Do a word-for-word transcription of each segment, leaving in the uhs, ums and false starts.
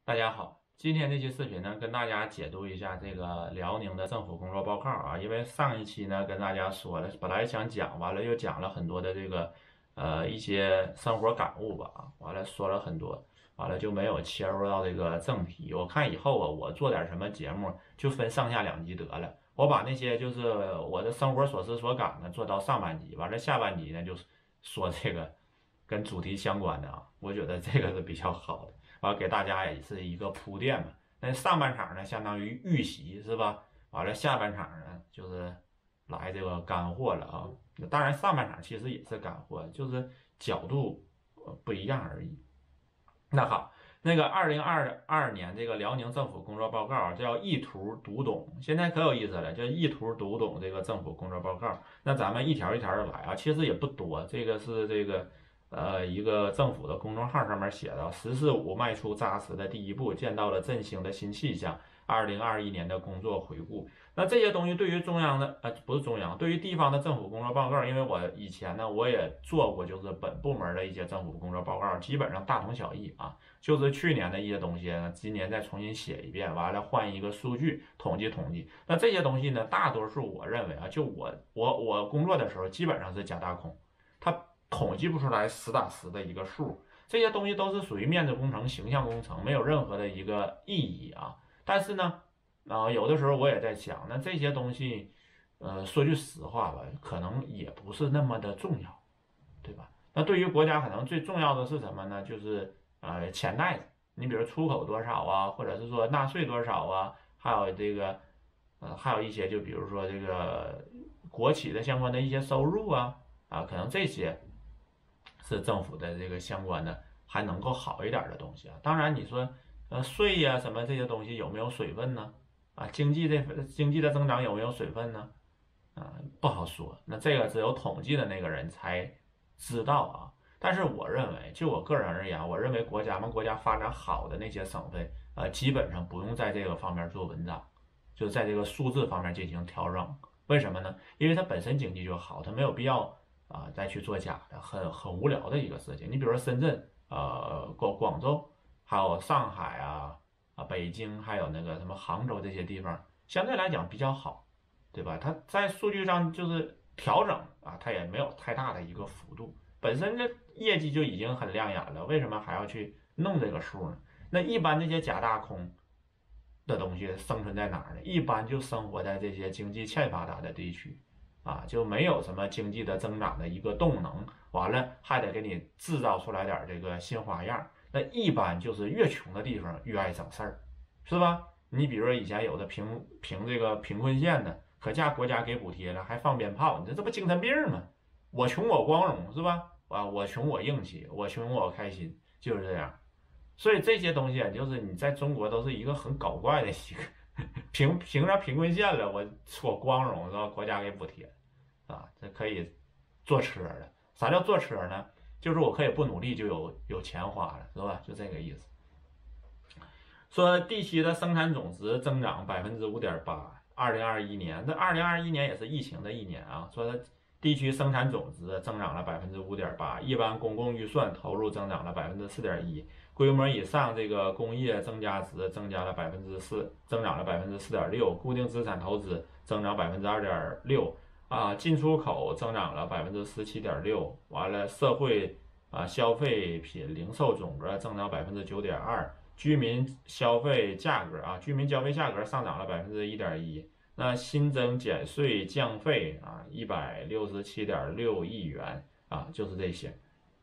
大家好，今天这期视频呢，跟大家解读一下这个辽宁的政府工作报告啊。因为上一期呢，跟大家说了，本来想讲，完了又讲了很多的这个呃一些生活感悟吧，啊，完了说了很多，完了就没有切入到这个正题。我看以后啊，我做点什么节目，就分上下两集得了。我把那些就是我的生活所思所感呢，做到上半集，完了下半集呢，就是说这个跟主题相关的啊，我觉得这个是比较好的。完了给大家也是一个铺垫嘛。那上半场呢，相当于预习是吧？完了下半场呢，就是来这个干货了啊。当然上半场其实也是干货，就是角度呃不一样而已。那好，那个二零二二年这个辽宁政府工作报告叫一图读懂，现在可有意思了，叫一图读懂这个政府工作报告。那咱们一条一条的来啊，其实也不多，这个是这个呃一个政府的公众号上面写的“十四五”迈出扎实的第一步，见到了振兴的新气象。二零二一年的工作回顾。那这些东西对于中央的呃不是中央，对于地方的政府工作报告，因为我以前呢我也做过，就是本部门的一些政府工作报告，基本上大同小异啊。就是去年的一些东西呢，今年再重新写一遍，完了换一个数据统计统计。那这些东西呢，大多数我认为啊，就我我我工作的时候，基本上是假大空，它统计不出来实打实的一个数。这些东西都是属于面子工程、形象工程，没有任何的一个意义啊。但是呢，啊、有的时候我也在想，那这些东西，呃，说句实话吧，可能也不是那么的重要，对吧？那对于国家可能最重要的是什么呢？就是呃钱袋子，你比如出口多少啊，或者是说纳税多少啊，还有这个呃还有一些就比如说这个国企的相关的一些收入啊啊，可能这些是政府的这个相关的还能够好一点的东西啊。当然你说呃税呀、什么这些东西有没有水分呢？啊，经济这经济的增长有没有水分呢？啊，不好说。那这个只有统计的那个人才知道啊。但是我认为，就我个人而言，我认为国家们国家发展好的那些省份，呃，基本上不用在这个方面做文章，就在这个数字方面进行调整。为什么呢？因为它本身经济就好，它没有必要啊、呃再去做假的，很很无聊的一个事情。你比如说深圳，呃，广广州，还有上海啊啊，北京，还有那个什么杭州这些地方，相对来讲比较好，对吧？它在数据上就是调整啊，它也没有太大的一个幅度。本身这业绩就已经很亮眼了，为什么还要去弄这个数呢？那一般这些假大空的东西生存在哪儿呢？一般就生活在这些经济欠发达的地区，啊，就没有什么经济的增长的一个动能，完了还得给你制造出来点这个新花样。那一般就是越穷的地方越爱整事儿，是吧？你比如说以前有的评评这个贫困县的，可价国家给补贴了，还放鞭炮，你这这不精神病吗？我穷我光荣是吧？啊，我穷我硬气，我穷我开心，就是这样。所以这些东西啊，就是你在中国都是一个很搞怪的一个凭凭啥贫困县了，我我光荣是吧？国家给补贴啊，这可以坐车了。啥叫坐车呢？就是我可以不努力就有有钱花了，是吧？就这个意思。说地区的生产总值增长百分之五点八，二零二一年，这二零二一年也是疫情的一年啊。说地区生产总值增长了百分之五点八，一般公共预算投入增长了百分之四点一，规模以上这个工业增加值增加了百分之四，增长了百分之四点六，固定资产投资增长百分之二点六啊，进出口增长了百分之十七点六，完了社会啊消费品零售总额增长百分之九点二。居民消费价格啊，居民消费价格上涨了百分之一点一。那新增减税降费啊，一百六十七点六亿元啊，就是这些。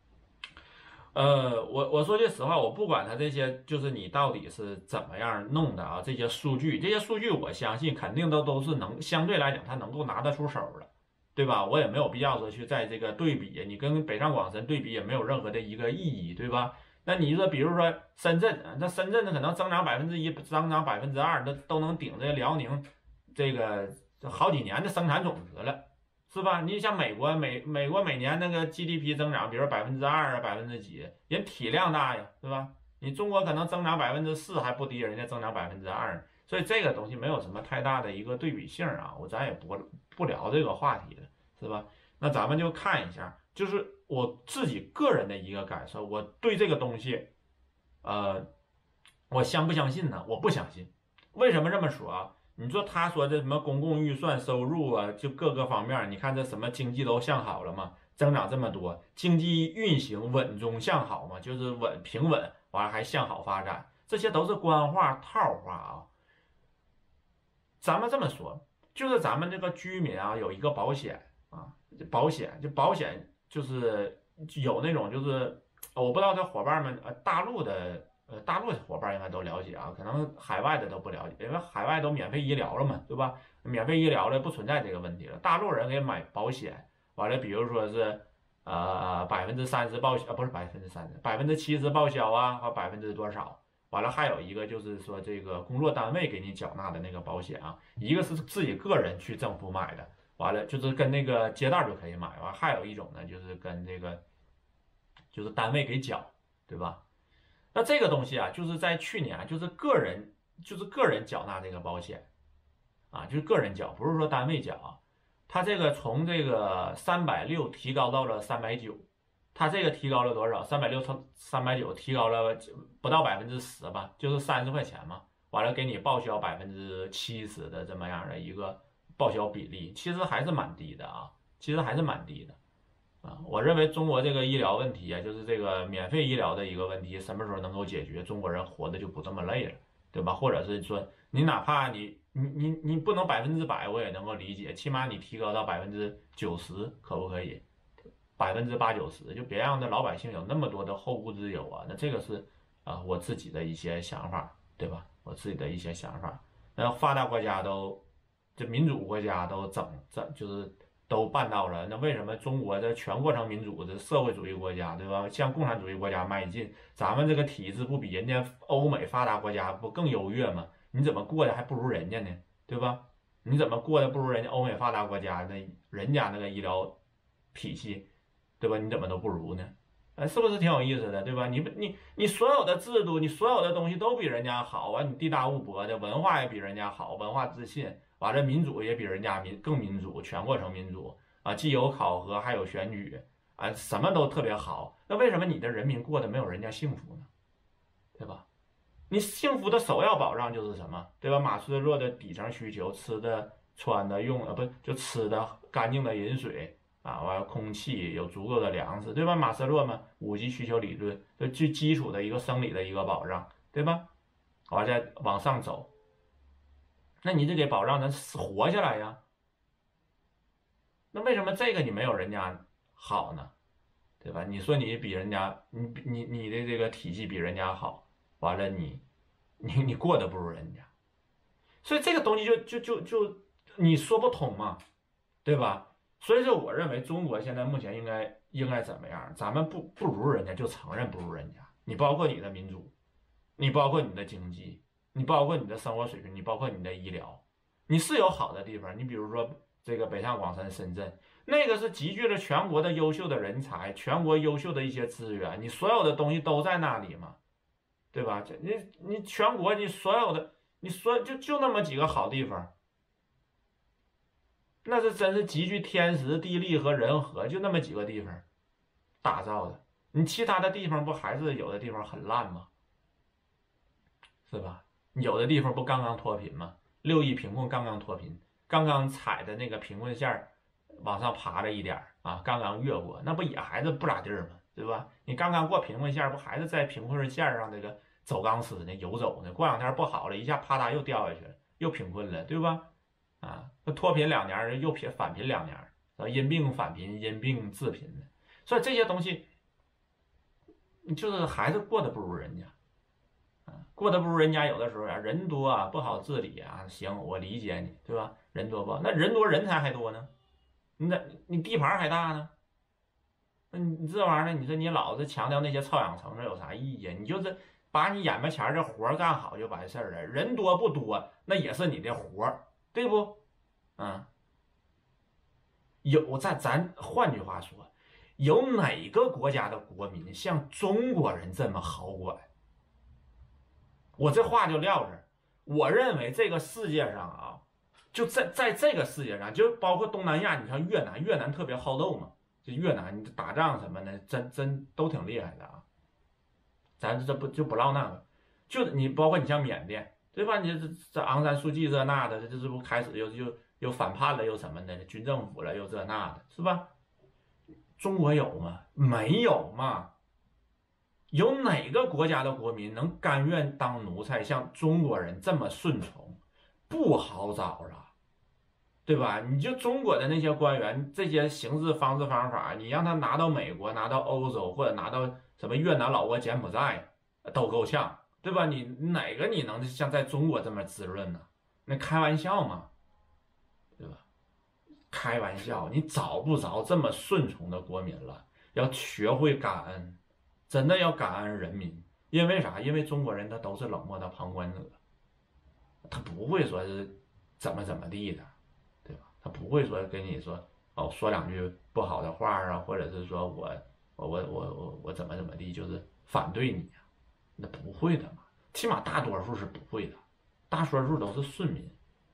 呃，我我说句实话，我不管它这些，就是你到底是怎么样弄的啊，这些数据，这些数据我相信肯定都都是能相对来讲，它能够拿得出手的，对吧？我也没有必要说去在这个对比，你跟北上广深对比也没有任何的一个意义，对吧？那你说，比如说深圳，那深圳的可能增长百分之一，增长百分之二，那都能顶着辽宁这个好几年的生产总值了，是吧？你像美国，美美国每年那个 G D P 增长，比如百分之二啊，百分之几，人体量大呀，是吧？你中国可能增长百分之四还不敌人家增长百分之二，所以这个东西没有什么太大的一个对比性啊，我咱也不不聊这个话题了，是吧？那咱们就看一下。就是我自己个人的一个感受，我对这个东西，呃， 我相不相信呢？我不相信。为什么这么说啊？你说他说这什么公共预算收入啊，就各个方面，你看这什么经济都向好了吗？增长这么多，经济运行稳中向好嘛，就是稳平稳，完了还向好发展，这些都是官话套话啊。咱们这么说，就是咱们这个居民啊，有一个保险啊，保险就保险就是有那种就是我不知道这伙伴们呃大陆的。呃，大陆的伙伴应该都了解啊，可能海外的都不了解，因为海外都免费医疗了嘛，对吧？免费医疗了，不存在这个问题了。大陆人给买保险，完了，比如说是呃百分之三十报销，不是百分之三十，百分之七十报销啊，和百分之多少？完了，还有一个就是说这个工作单位给你缴纳的那个保险啊，一个是自己个人去政府买的，完了就是跟那个街道就可以买，完还有一种呢就是跟这个就是单位给缴，对吧？那这个东西啊，就是在去年，就是个人，就是个人缴纳这个保险，啊，就是个人缴，不是说单位缴啊。它这个从这个三百六提高到了三百九，它这个提高了多少？三百六乘三百九，提高了不到百分之十吧，就是三十块钱嘛。完了给你报销百分之七十的这么样的一个报销比例，其实还是蛮低的啊，其实还是蛮低的。啊，我认为中国这个医疗问题啊，就是这个免费医疗的一个问题，什么时候能够解决，中国人活的就不这么累了，对吧？或者是说，你哪怕你你你你不能百分之百，我也能够理解，起码你提高到百分之九十，可不可以？百分之八九十，就别让这老百姓有那么多的后顾之忧啊。那这个是啊，我自己的一些想法，对吧？我自己的一些想法。那发达国家都，这民主国家都整整就是。都办到了，那为什么中国的全过程民主的社会主义国家，对吧？向共产主义国家迈进，咱们这个体制不比人家欧美发达国家不更优越吗？你怎么过的还不如人家呢？对吧？你怎么过的不如人家欧美发达国家那人家那个医疗体系，对吧？你怎么都不如呢？哎，是不是挺有意思的，对吧？你你你所有的制度，你所有的东西都比人家好啊，你地大物博的文化也比人家好，文化自信。完了，民主也比人家民更民主，全过程民主啊，既有考核，还有选举啊，什么都特别好。那为什么你的人民过得没有人家幸福呢？对吧？你幸福的首要保障就是什么？对吧？马斯洛的底层需求，吃的、穿的、用的，不就吃的干净的饮水啊，完了空气有足够的粮食，对吧？马斯洛嘛，五级需求理论就最基础的一个生理的一个保障，对吧？完再往上走。那你就得保障咱活下来呀。那为什么这个你没有人家好呢？对吧？你说你比人家，你你你的这个体系比人家好，完了你你你过得不如人家，所以这个东西就就就就你说不通嘛，对吧？所以说我认为中国现在目前应该应该怎么样？咱们不不如人家就承认不如人家，你包括你的民主，你包括你的经济。你包括你的生活水平，你包括你的医疗，你是有好的地方。你比如说这个北上广深深圳，那个是集聚了全国的优秀的人才，全国优秀的一些资源，你所有的东西都在那里嘛，对吧？这你你全国你所有的你所就就那么几个好地方，那是真是集聚天时地利和人和，就那么几个地方打造的。你其他的地方不还是有的地方很烂吗？是吧？有的地方不刚刚脱贫吗？六亿贫困刚刚脱贫，刚刚踩的那个贫困线往上爬了一点啊，刚刚越过，那不也还是不咋地儿吗？对吧？你刚刚过贫困线，不还是在贫困线上这个走钢丝呢，游走呢？过两天不好了，一下啪嗒又掉下去了，又贫困了，对吧？啊，那脱贫两年，又贫返贫两年，啊，因病返贫，因病致贫的，所以这些东西，你就是还是过得不如人家。过得不如人家，有的时候啊，人多啊，不好治理啊。行，我理解你，对吧？人多不好，那人多人才还多呢，你那你地盘还大呢，那你这玩意儿，你说你老是强调那些臭氧层次有啥意义啊？你就是把你眼巴前这活干好就完事儿了。人多不多，那也是你的活，对不？嗯，有咱咱换句话说，有哪个国家的国民像中国人这么好管？我这话就撂这儿。我认为这个世界上啊，就在在这个世界上，就包括东南亚，你看越南，越南特别好斗嘛，就越南你打仗什么的，真真都挺厉害的啊。咱这不就不唠那个， 就你包括你像缅甸，对吧？你这这昂山素季这那的，这这不开始又又又反叛了，又什么的，军政府了，又这那的，是吧？中国有吗？没有嘛。有哪个国家的国民能甘愿当奴才，像中国人这么顺从？不好找了，对吧？你就中国的那些官员，这些行事方式方法，你让他拿到美国、拿到欧洲或者拿到什么越南、老挝、柬埔寨，都够呛，对吧？你哪个你能像在中国这么滋润呢？那开玩笑嘛，对吧？开玩笑，你找不着这么顺从的国民了，要学会感恩，真的要感恩人民。因为啥？因为中国人他都是冷漠的旁观者，他不会说是怎么怎么地的，对吧？他不会说跟你说哦说两句不好的话啊，或者是说我我我我我我怎么怎么地，就是反对你啊，那不会的嘛。起码大多数是不会的，大多数都是顺民。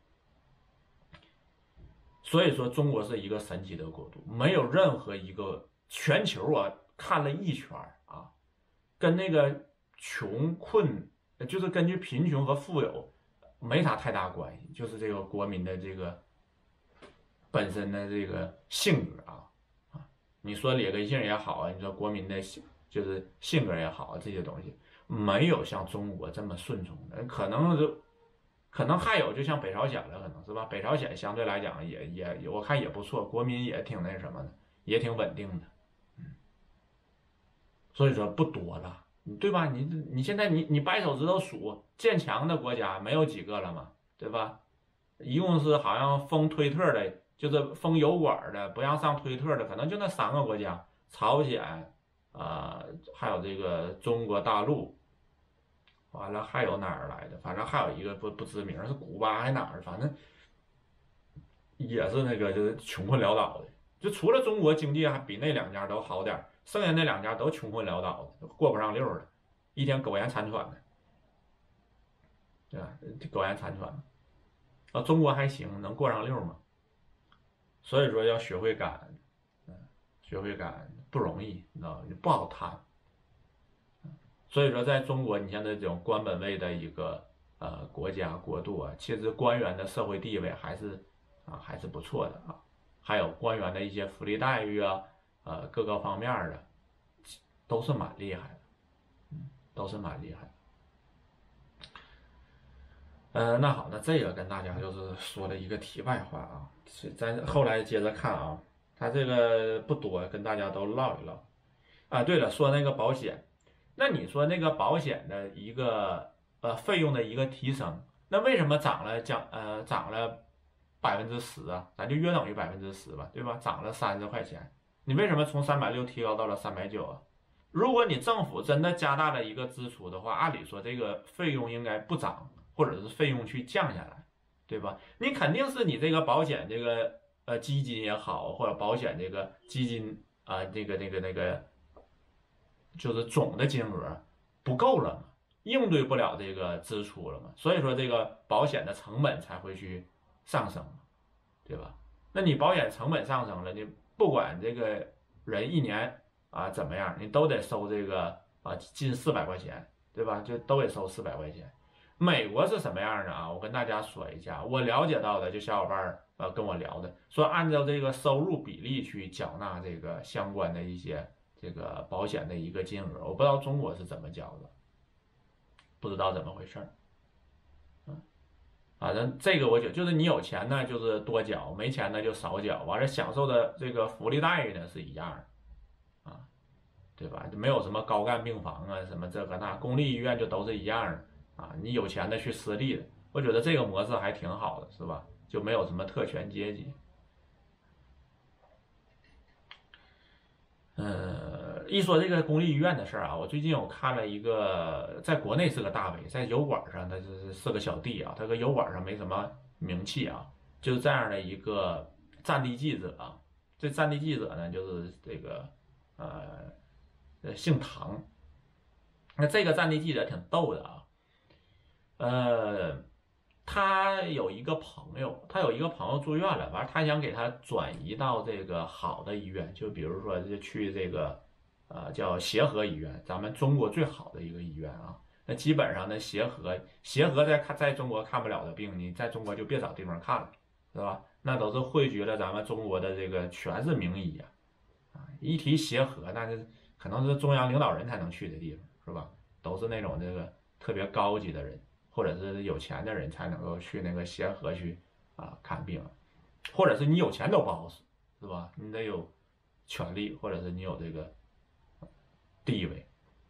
所以说，中国是一个神奇的国度，没有任何一个全球啊看了一圈啊，跟那个穷困，就是根据贫穷和富有没啥太大关系，就是这个国民的这个本身的这个性格啊啊，你说劣根性也好啊，你说国民的就是性格也好，这些东西没有像中国这么顺从的，可能是。可能还有，就像北朝鲜了，可能是吧？北朝鲜相对来讲也也，我看也不错，国民也挺那什么的，也挺稳定的，嗯，所以说不多了，对吧？你你现在你你掰手指头数建强的国家没有几个了嘛，对吧？一共是好像封推特的，就是封油管的，不让上推特的，可能就那三个国家：朝鲜，啊、呃，还有这个中国大陆。完了还有哪儿来的？反正还有一个不不知名，是古巴还哪儿？反正也是那个就是穷困潦倒的。就除了中国经济还比那两家都好点，剩下那两家都穷困潦倒的，过不上溜的，一天苟延残喘的，对吧？苟延残喘的。啊，中国还行，能过上溜吗？所以说要学会感恩，嗯，学会感恩不容易，你知道吗？不好谈。所以说，在中国，你像这种官本位的一个呃国家国度啊，其实官员的社会地位还是啊还是不错的啊，还有官员的一些福利待遇啊，呃各个方面的都是蛮厉害的，嗯，都是蛮厉害的。呃，那好，那这个跟大家就是说了一个题外话啊，咱后来接着看啊，他这个不多，跟大家都唠一唠啊。对了，说那个保险。那你说那个保险的一个呃费用的一个提升，那为什么涨了涨呃涨了百分之十啊？咱就约等于百分之十吧，对吧？涨了三十块钱，你为什么从三百六提高到了三百九啊？如果你政府真的加大了一个支出的话，按理说这个费用应该不涨，或者是费用去降下来，对吧？你肯定是你这个保险这个呃基金也好，或者保险这个基金啊、呃、这个那个那个。就是总的金额不够了嘛，应对不了这个支出了嘛，所以说这个保险的成本才会去上升嘛，对吧？那你保险成本上升了，你不管这个人一年啊怎么样，你都得收这个啊近四百块钱，对吧？就都得收四百块钱。美国是什么样的啊？我跟大家说一下，我了解到的，就小伙伴呃跟我聊的，说按照这个收入比例去缴纳这个相关的一些。这个保险的一个金额，我不知道中国是怎么交的，不知道怎么回事儿。嗯，反正这个我觉得就是你有钱呢，就是多缴；没钱呢就少缴。完了，享受的这个福利待遇呢是一样的，啊，对吧？就没有什么高干病房啊，什么这个那，公立医院就都是一样的啊。你有钱的去私立的，我觉得这个模式还挺好的，是吧？就没有什么特权阶级。呃，一说这个公立医院的事儿啊，我最近我看了一个，在国内是个大 V，在油管上他是是个小弟啊，他搁油管上没什么名气啊，就是这样的一个战地记者啊。这战地记者呢，就是这个呃呃姓唐，那这个战地记者挺逗的啊，呃。他有一个朋友，他有一个朋友住院了，完了他想给他转移到这个好的医院，就比如说就去这个，呃，叫协和医院，咱们中国最好的一个医院啊。 那基本上呢，协和协和在看在中国看不了的病，你在中国就别找地方看了，是吧？那都是汇聚了咱们中国的这个全是名医呀，啊，一提协和，那是可能是中央领导人才能去的地方，是吧？都是那种这个特别高级的人，或者是有钱的人才能够去那个协和去啊看病，或者是你有钱都不好使，是吧？你得有权利，或者是你有这个地位。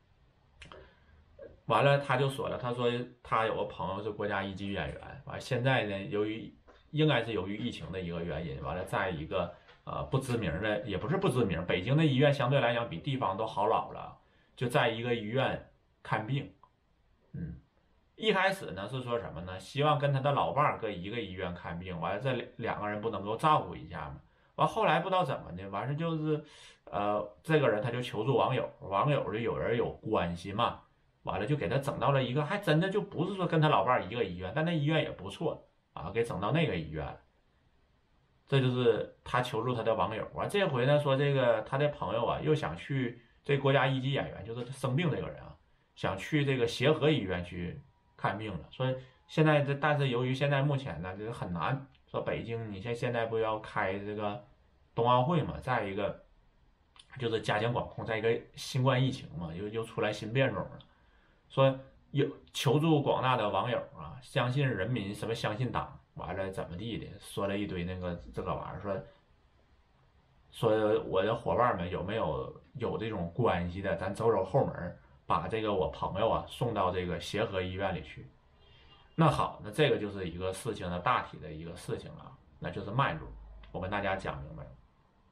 完了，他就说了，他说他有个朋友是国家一级演员，完现在呢，由于应该是由于疫情的一个原因，完了在一个呃不知名的，也不是不知名，北京的医院相对来讲比地方都好老了，就在一个医院看病。嗯，一开始呢是说什么呢？希望跟他的老伴儿搁一个医院看病，完了这两个人不能够照顾一下吗？完后来不知道怎么的，完事就是，呃，这个人他就求助网友，网友就有人有关系嘛。完了就给他整到了一个，还真的就不是说跟他老伴儿一个医院，但那医院也不错啊，给整到那个医院了。这就是他求助他的网友啊。这回呢说这个他的朋友啊又想去这国家一级演员，就是生病这个人啊，想去这个协和医院去看病了。说现在这，但是由于现在目前呢就是很难，说北京你像现在不要开这个冬奥会嘛，再一个就是加强管控，再一个新冠疫情嘛，又又出来新变种了。说有求助广大的网友啊，相信人民什么相信党，完了怎么地的，说了一堆那个这个玩意儿，说说我的伙伴们有没有有这种关系的，咱走走后门，把这个我朋友啊送到这个协和医院里去。那好，那这个就是一个事情的大体的一个事情了，那就是脉络，我跟大家讲明白了。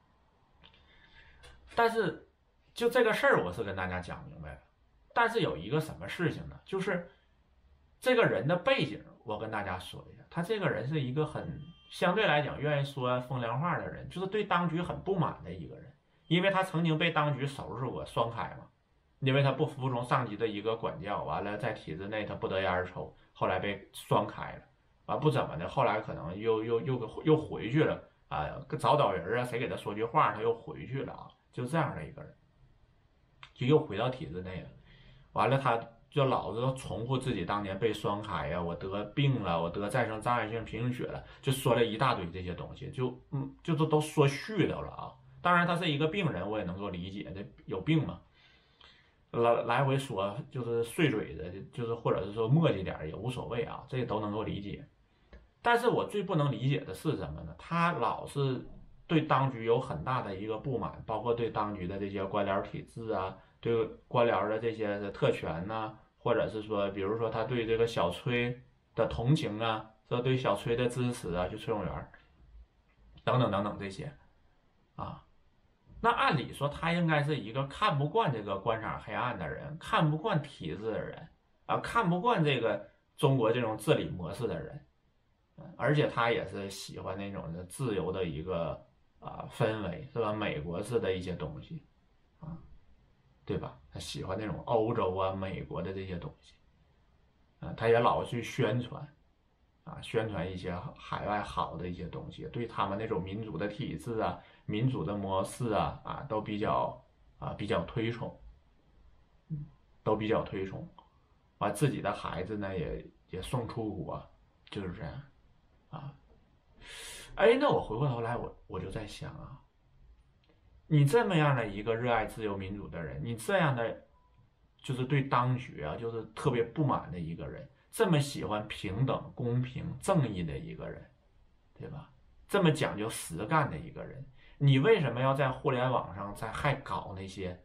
但是就这个事儿，我是跟大家讲明白了。但是有一个什么事情呢？就是这个人的背景，我跟大家说一下。他这个人是一个很相对来讲愿意说风凉话的人，就是对当局很不满的一个人，因为他曾经被当局收拾过双开嘛，因为他不服从上级的一个管教，完了在体制内他不得烟抽，后来被双开了，完不怎么的，后来可能又又又又回去了啊，找找人啊，谁给他说句话，他又回去了啊，就这样的一个人，就又回到体制内了。完了，他就老是重复自己当年被双开呀，我得病了，我得再生障碍性贫血了，就说了一大堆这些东西，就嗯，就是都说絮叨了啊。当然，他是一个病人，我也能够理解，这有病嘛，来来回说就是碎嘴的，就是或者是说磨叽点也无所谓啊，这都能够理解。但是我最不能理解的是什么呢？他老是对当局有很大的一个不满，包括对当局的这些官僚体制啊。对官僚的这些特权呐、啊，或者是说，比如说他对这个小崔的同情啊，说对小崔的支持啊，就崔永元等等等等这些啊，那按理说他应该是一个看不惯这个官场黑暗的人，看不惯体制的人啊，看不惯这个中国这种治理模式的人，而且他也是喜欢那种的自由的一个啊氛围，是吧？美国式的一些东西啊。对吧？他喜欢那种欧洲啊、美国的这些东西，啊，他也老去宣传，啊，宣传一些海外好的一些东西，对他们那种民主的体制啊、民主的模式啊，啊，都比较啊比较推崇，嗯，都比较推崇，把自己的孩子呢也也送出国，就是这样，啊，哎，那我回过头来，我我就在想啊。你这么样的一个热爱自由民主的人，你这样的就是对当局啊，就是特别不满的一个人，这么喜欢平等、公平、正义的一个人，对吧？这么讲究实干的一个人，你为什么要在互联网上在还搞那些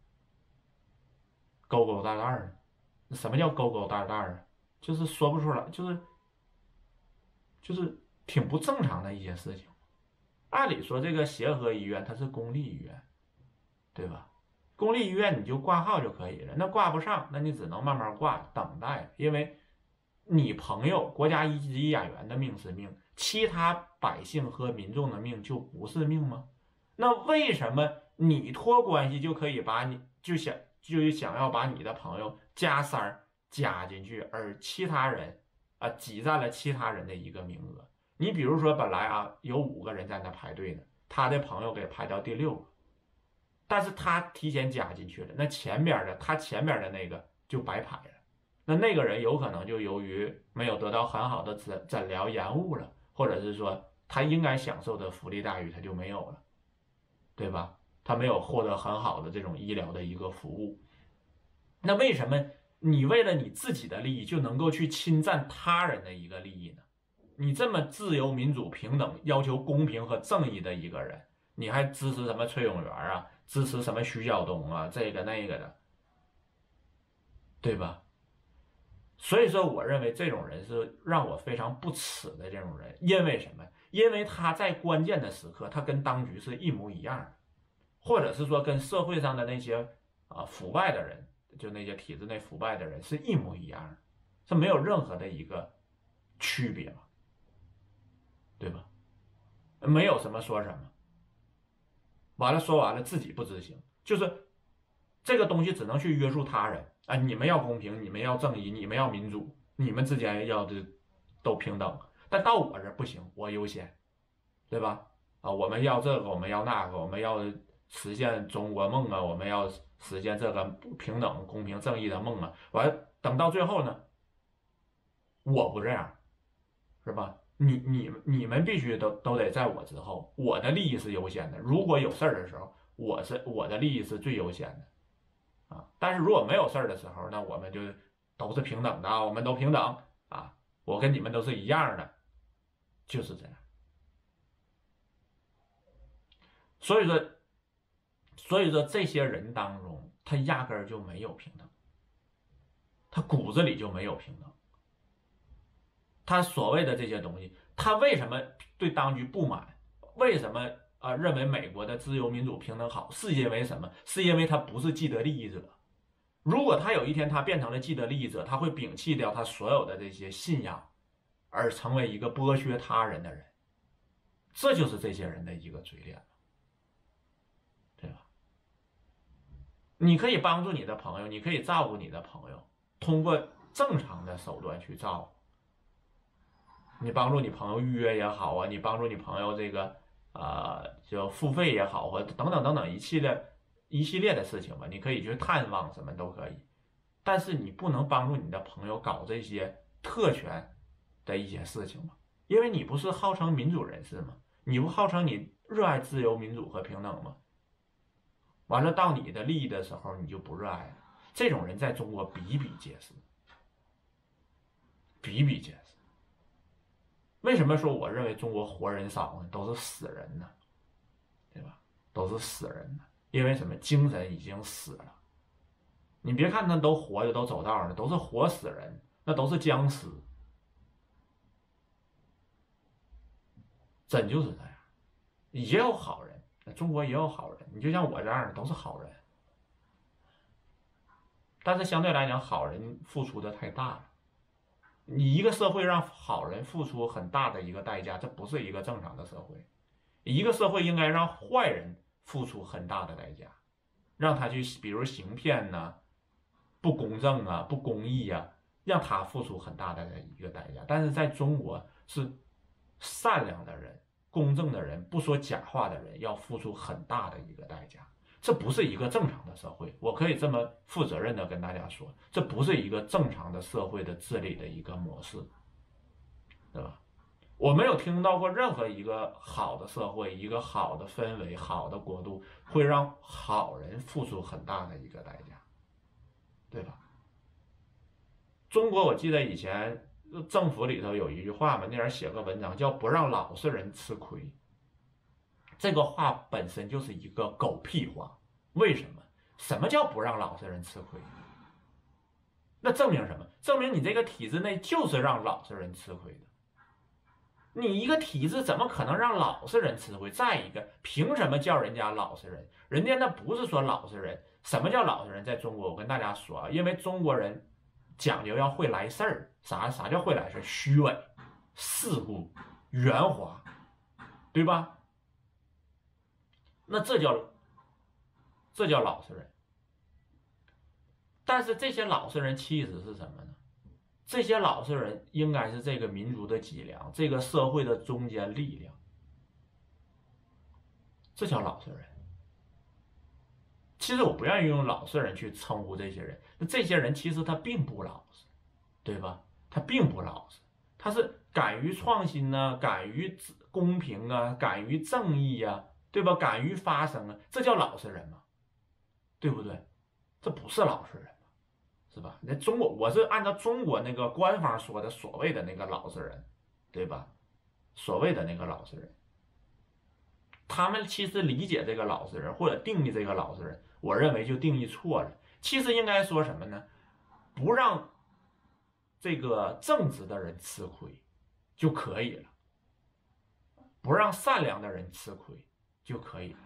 勾勾搭搭呢？什么叫勾勾搭搭啊？就是说不出来，就是就是挺不正常的一些事情。按理说，这个协和医院它是公立医院，对吧？公立医院你就挂号就可以了，那挂不上，那你只能慢慢挂，等待。因为你朋友国家一级演员的命是命，其他百姓和民众的命就不是命吗？那为什么你托关系就可以把你就想就想要把你的朋友加三儿加进去，而其他人啊挤占了其他人的一个名额？你比如说，本来啊有五个人在那排队呢，他的朋友给排到第六个，但是他提前加进去了，那前边的他前边的那个就白排了， 那那个人有可能就由于没有得到很好的诊诊疗延误了，或者是说他应该享受的福利待遇他就没有了，对吧？他没有获得很好的这种医疗的一个服务。那为什么你为了你自己的利益就能够去侵占他人的一个利益呢？你这么自由、民主、平等，要求公平和正义的一个人，你还支持什么崔永元啊？支持什么徐晓东啊？这个那个的，对吧？所以说，我认为这种人是让我非常不耻的这种人，因为什么？因为他在关键的时刻，他跟当局是一模一样的，或者是说跟社会上的那些啊腐败的人，就那些体制内腐败的人是一模一样的，是没有任何的一个区别嘛，对吧？没有什么说什么，完了说完了自己不执行，就是这个东西只能去约束他人啊！你们要公平，你们要正义，你们要民主，你们之间要的都平等，但到我这儿不行，我优先，对吧？啊，我们要这个，我们要那个，我们要实现中国梦啊，我们要实现这个平等、公平、正义的梦啊！完了，等到最后呢，我不这样，是吧？你你你们必须都都得在我之后，我的利益是优先的。如果有事儿的时候，我是我的利益是最优先的啊。但是如果没有事儿的时候，那我们就都是平等的，我们都平等啊，我跟你们都是一样的，就是这样。所以说，所以说这些人当中，他压根儿就没有平等，他骨子里就没有平等。他所谓的这些东西，他为什么对当局不满？为什么啊、呃、认为美国的自由民主平等好？是因为什么？是因为他不是既得利益者。如果他有一天他变成了既得利益者，他会摒弃掉他所有的这些信仰，而成为一个剥削他人的人。这就是这些人的一个嘴脸，对吧？你可以帮助你的朋友，你可以照顾你的朋友，通过正常的手段去照顾。你帮助你朋友预约也好啊，你帮助你朋友这个呃就付费也好，或等等等等一系列一系列的事情吧，你可以去探望什么都可以，但是你不能帮助你的朋友搞这些特权的一些事情嘛，因为你不是号称民主人士吗？你不号称你热爱自由民主和平等吗？完了到你的利益的时候，你就不热爱了。这种人在中国比比皆是，比比皆是。为什么说我认为中国活人少呢？都是死人呢，对吧？都是死人呢，因为什么？精神已经死了。你别看那都活着，都走道呢，都是活死人，那都是僵尸。真就是这样，也有好人，中国也有好人。你就像我这样的，都是好人，但是相对来讲，好人付出的太大了。你一个社会让好人付出很大的一个代价，这不是一个正常的社会。一个社会应该让坏人付出很大的代价，让他去，比如行骗呐、啊、不公正啊、不公义啊，让他付出很大的一个代价。但是在中国，是善良的人、公正的人、不说假话的人要付出很大的一个代价。这不是一个正常的社会，我可以这么负责任的跟大家说，这不是一个正常的社会的治理的一个模式，对吧？我没有听到过任何一个好的社会、一个好的氛围、好的国度会让好人付出很大的一个代价，对吧？中国我记得以前政府里头有一句话嘛，那人写个文章叫不让老实人吃亏。这个话本身就是一个狗屁话，为什么？什么叫不让老实人吃亏？那证明什么？证明你这个体制内就是让老实人吃亏的。你一个体制怎么可能让老实人吃亏？再一个，凭什么叫人家老实人？人家那不是说老实人。什么叫老实人？在中国，我跟大家说啊，因为中国人讲究要会来事儿。啥啥叫会来事儿？虚伪、世故、圆滑，对吧？那这叫这叫老实人。但是这些老实人其实是什么呢？这些老实人应该是这个民族的脊梁，这个社会的中坚力量，这叫老实人。其实我不愿意用老实人去称呼这些人，那这些人其实他并不老实， 对吧？他并不老实，他是敢于创新呢、啊，敢于公平啊，敢于正义呀、啊，对吧？敢于发声啊，这叫老实人吗？对不对？这不是老实人吗？是吧？那中国我是按照中国那个官方说的所谓的那个老实人，对吧？所谓的那个老实人，他们其实理解这个老实人或者定义这个老实人，我认为就定义错了。其实应该说什么呢？不让这个正直的人吃亏就可以了，不让善良的人吃亏就可以了，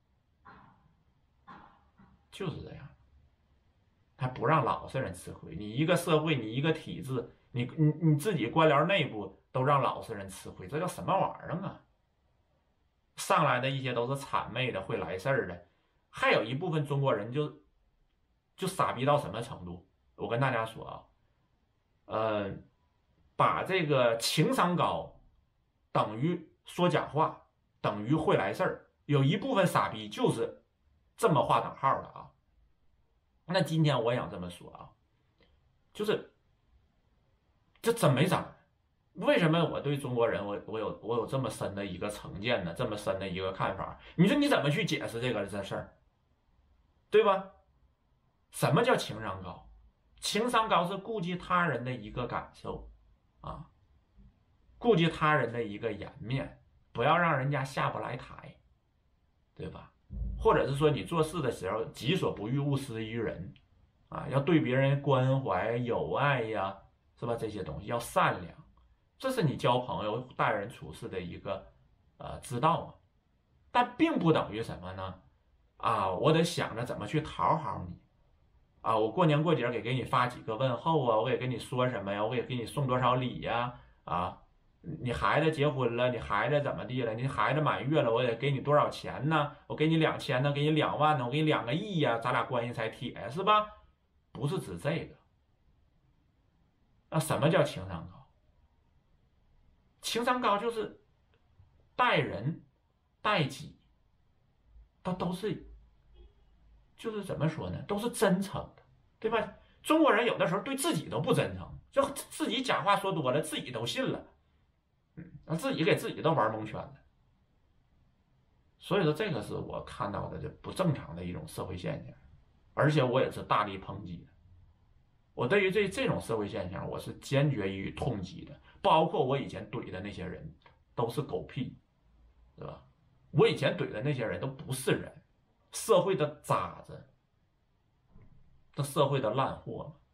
就是这样。还不让老实人吃亏，你一个社会，你一个体制，你你你自己官僚内部都让老实人吃亏，这叫什么玩意儿啊？上来的一些都是谄媚的，会来事儿的，还有一部分中国人就就傻逼到什么程度？我跟大家说啊，呃，把这个情商高等于说假话，等于会来事儿，有一部分傻逼就是这么划等号的啊。那今天我想这么说啊，就是这真没整。为什么我对中国人我我有我有这么深的一个成见呢？这么深的一个看法？你说你怎么去解释这个这事儿，对吧？什么叫情商高？情商高是顾及他人的一个感受啊，顾及他人的一个颜面，不要让人家下不来台，对吧？或者是说你做事的时候己所不欲勿施于人啊，要对别人关怀友爱呀，是吧？这些东西要善良，这是你交朋友待人处事的一个呃之道嘛。但并不等于什么呢？啊，我得想着怎么去讨好你啊，我过年过节给给你发几个问候啊，我给跟你说什么呀？我给给你送多少礼呀？啊。你孩子结婚了，你孩子怎么地了？你孩子满月了，我得给你多少钱呢？我给你两千呢，给你两万呢，我给你两个亿呀，咱俩关系才铁，是吧？不是指这个。那什么叫情商高？情商高就是待人待己，它都是，就是怎么说呢？都是真诚的，对吧？中国人有的时候对自己都不真诚，就自己假话说多了，自己都信了。嗯，自己给自己都玩蒙圈了，所以说这个是我看到的这不正常的一种社会现象，而且我也是大力抨击的。我对于这这种社会现象，我是坚决予以痛击的。包括我以前怼的那些人，都是狗屁，对吧？我以前怼的那些人都不是人，社会的渣子，这社会的烂货嘛。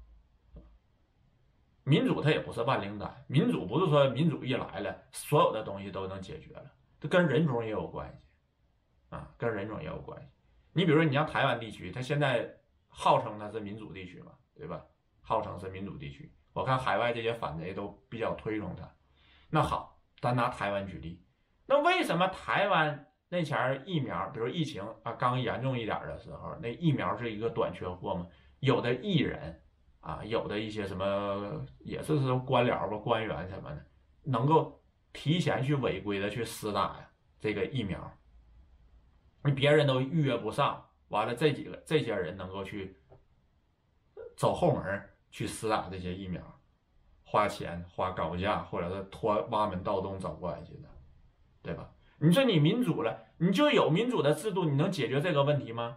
民主它也不是万灵丹，民主不是说民主一来了，所有的东西都能解决了，这跟人种也有关系啊，跟人种也有关系。你比如说，你像台湾地区，它现在号称它是民主地区嘛，对吧？号称是民主地区，我看海外这些反贼都比较推崇它。那好，咱拿台湾举例，那为什么台湾那前疫苗，比如疫情啊刚严重一点的时候，那疫苗是一个短缺货嘛？有的艺人。啊，有的一些什么也是说官僚吧、官员什么的，能够提前去违规的去施打呀这个疫苗，你别人都预约不上，完了这几个这些人能够去走后门去施打这些疫苗，花钱花高价，或者是拖挖门盗洞找过来去的，对吧？你说你民主了，你就有民主的制度，你能解决这个问题吗？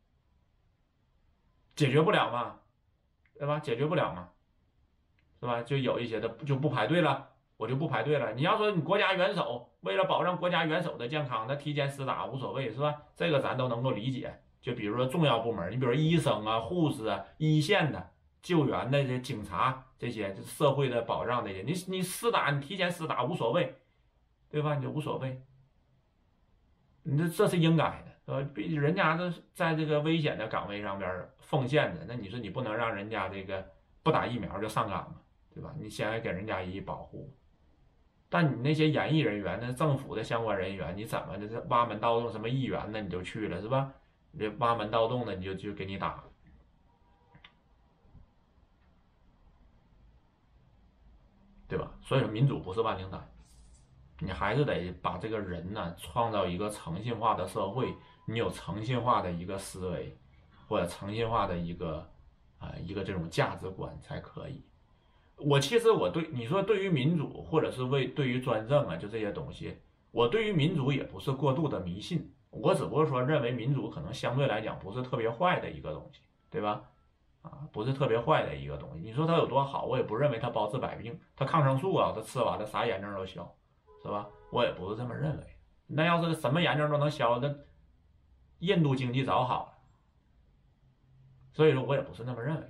解决不了嘛。对吧？解决不了嘛，是吧？就有一些的就不排队了，我就不排队了。你要说你国家元首为了保障国家元首的健康，那提前施打无所谓，是吧？这个咱都能够理解。就比如说重要部门，你比如医生啊、护士啊、一线的救援的这些警察这些社会的保障这些，你你施打你提前施打无所谓，对吧？你就无所谓，你这这是应该的。呃，人家这在这个危险的岗位上边奉献的，那你说你不能让人家这个不打疫苗就上岗嘛，对吧？你先给人家予以保护。但你那些演艺人员、那政府的相关人员，你怎么的这挖门盗洞什么议员呢？你就去了是吧？你这挖门盗洞的，你就就给你打，对吧？所以说民主不是万灵丹，你还是得把这个人呢创造一个诚信化的社会。你有诚信化的一个思维，或者诚信化的一个啊、呃、一个这种价值观才可以。 我其实我对你说对于民主或者是为对于专政啊，就这些东西，我对于民主也不是过度的迷信，我只不过说认为民主可能相对来讲不是特别坏的一个东西，对吧？啊，不是特别坏的一个东西。你说它有多好，我也不认为它包治百病，它抗生素啊，它吃完了啥炎症都消，是吧？我也不是这么认为。那要是什么炎症都能消，那印度经济早好了。所以说我也不是那么认为。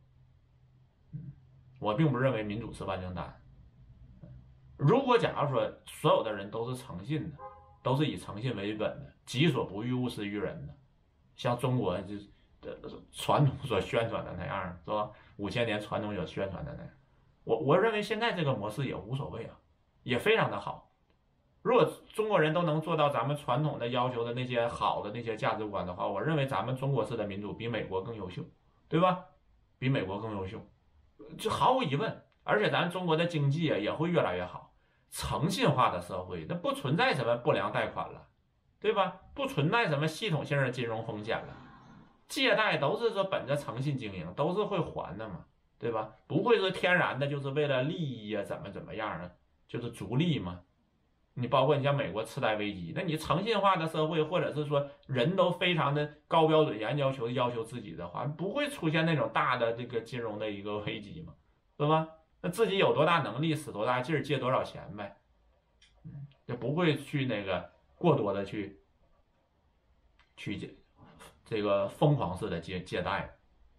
我并不认为民主是万灵丹。如果假如说所有的人都是诚信的，都是以诚信为本的，己所不欲，勿施于人的，像中国就的传统所宣传的那样，是吧？五千年传统所宣传的那样，我我认为现在这个模式也无所谓啊，也非常的好。如果中国人都能做到咱们传统的要求的那些好的那些价值观的话，我认为咱们中国式的民主比美国更优秀，对吧？比美国更优秀，这毫无疑问。而且咱中国的经济啊也会越来越好，诚信化的社会，那不存在什么不良贷款了，对吧？不存在什么系统性的金融风险了，借贷都是说本着诚信经营，都是会还的嘛，对吧？不会是天然的，就是为了利益啊，怎么怎么样啊，就是逐利嘛。你包括你像美国次贷危机，那你诚信化的社会，或者是说人都非常的高标准、严要求要求自己的话，不会出现那种大的这个金融的一个危机嘛，对吧？那自己有多大能力，使多大劲儿，借多少钱呗，嗯，就不会去那个过多的去去借这个疯狂式的借借贷。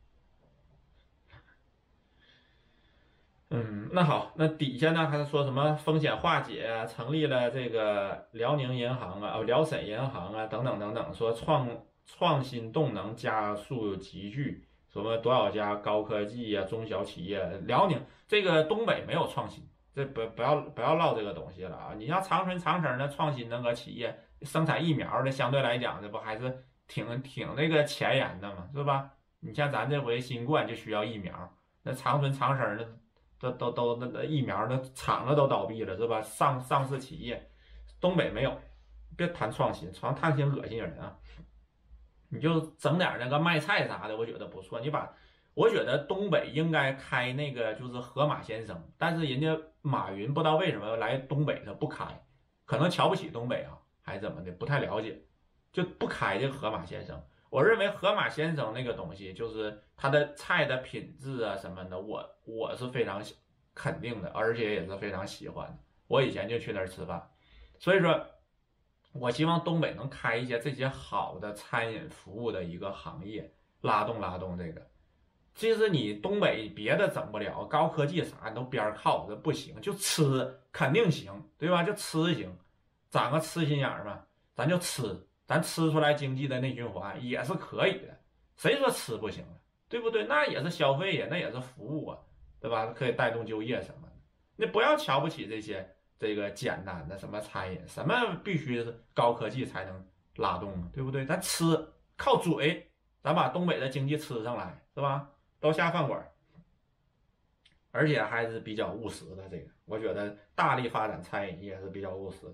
嗯，那好，那底下呢还是说什么风险化解啊，成立了这个辽宁银行啊，哦，辽沈银行啊，等等等等，说创创新动能加速集聚，什么多少家高科技呀、中小企业，辽宁这个东北没有创新，这不不要不要唠这个东西了啊！你像长春长城的创新那个企业生产疫苗的，相对来讲这不还是挺挺那个前沿的嘛，是吧？你像咱这回新冠就需要疫苗，那长春长城的。都都都那那疫苗那厂子都倒闭了是吧？上上市企业，东北没有，别谈创新，创创新恶心人啊！你就整点那个卖菜啥的，我觉得不错。你把，我觉得东北应该开那个就是盒马鲜生，但是人家马云不知道为什么来东北他不开，可能瞧不起东北啊，还是怎么的，不太了解，就不开这个盒马鲜生。我认为盒马鲜生那个东西，就是它的菜的品质啊什么的，我我是非常肯定的，而且也是非常喜欢的。我以前就去那儿吃饭，所以说，我希望东北能开一些这些好的餐饮服务的一个行业，拉动拉动这个。其实你东北别的整不了，高科技啥都边靠，这不行，就吃肯定行，对吧？就吃行，长个吃心眼儿嘛，咱就吃。咱吃出来经济的内循环也是可以的，谁说吃不行了，对不对？那也是消费呀，那也是服务啊，对吧？可以带动就业什么的。你不要瞧不起这些这个简单的什么餐饮，什么必须是高科技才能拉动啊，对不对？咱吃靠嘴，咱把东北的经济吃上来，是吧？都下饭馆，而且还是比较务实的。这个我觉得大力发展餐饮业是比较务实的。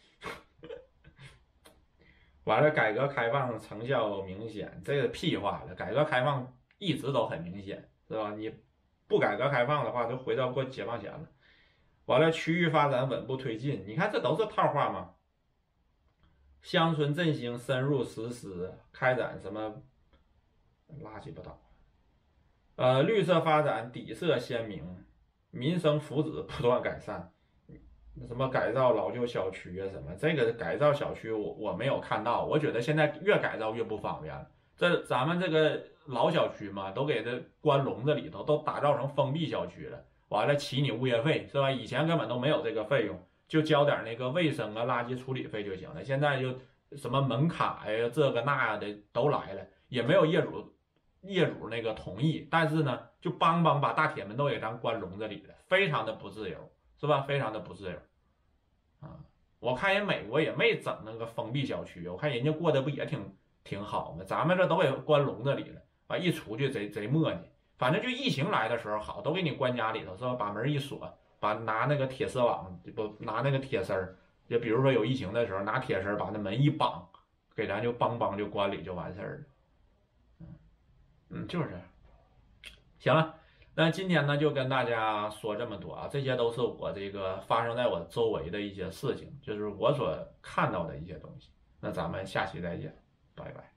完了，改革开放成效明显，这个屁话了。改革开放一直都很明显，是吧？你不改革开放的话，就回到过解放前了。完了，区域发展稳步推进，你看这都是套话吗？乡村振兴深入实施，开展什么垃圾不倒？呃，绿色发展底色鲜明，民生福祉不断改善。什么改造老旧小区啊，什么这个改造小区我我没有看到，我觉得现在越改造越不方便。这咱们这个老小区嘛，都给它关笼子里头，都打造成封闭小区了。完了，起你物业费是吧？以前根本都没有这个费用，就交点那个卫生啊、垃圾处理费就行了。现在就什么门卡呀、这个那的都来了，也没有业主业主那个同意，但是呢，就邦邦把大铁门都给咱关笼子里了，非常的不自由。是吧？非常的不自由啊！我看人美国也没整那个封闭小区，我看人家过得不也挺挺好吗？咱们这都给关笼子里了啊！一出去贼贼磨叽。反正就疫情来的时候好，都给你关家里头，是吧？把门一锁，把拿那个铁丝网不拿那个铁丝儿，就比如说有疫情的时候，拿铁丝把那门一绑，给咱就邦邦就关里就完事儿了。嗯嗯，就是这样。行了。 那今天呢，就跟大家说这么多啊，这些都是我这个发生在我周围的一些事情，就是我所看到的一些东西。那咱们下期再见，拜拜。